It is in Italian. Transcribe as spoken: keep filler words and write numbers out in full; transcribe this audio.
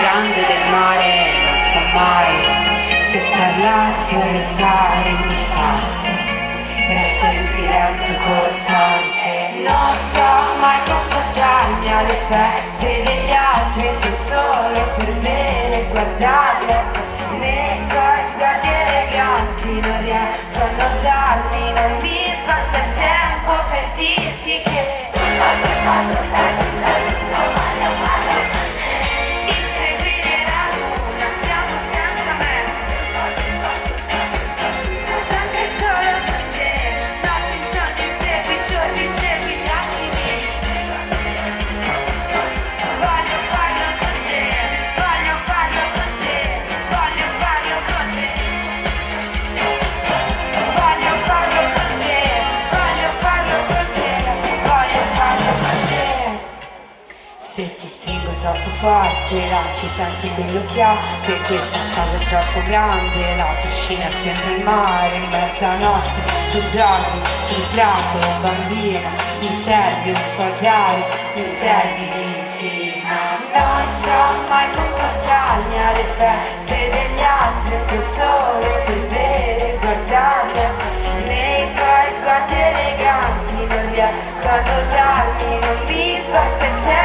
grande del mare, non so mai se parlarti o restare in disparte. Resto in silenzio costante, non so mai comportarmi alle feste degli altri, tu solo per bere e guardarle passi nei tuoi sguardi eleganti, non riesco a notarmi, non mi passa il tempo per dirti che inseguire la luna siamo senza me, sempre solo con te, notti insonni insegui, giorni insegui gli attimi, voglio farlo con te, voglio farlo con te, voglio farlo con te, voglio farlo con te, voglio farlo con te, voglio farlo con te. Se ti stringo troppo forte, là ci senti quello che ha, se questa casa è troppo grande, la piscina sembra il mare, in mezzanotte tu dormi sul prato, bambina, mi servi un po' d'aria, mi servi vicino. Non so mai comportarmi alle feste degli altri, tu solo per bere e guardarle, passi nei tuoi sguardi eleganti, non riesco a notarmi, non mi passa il tempo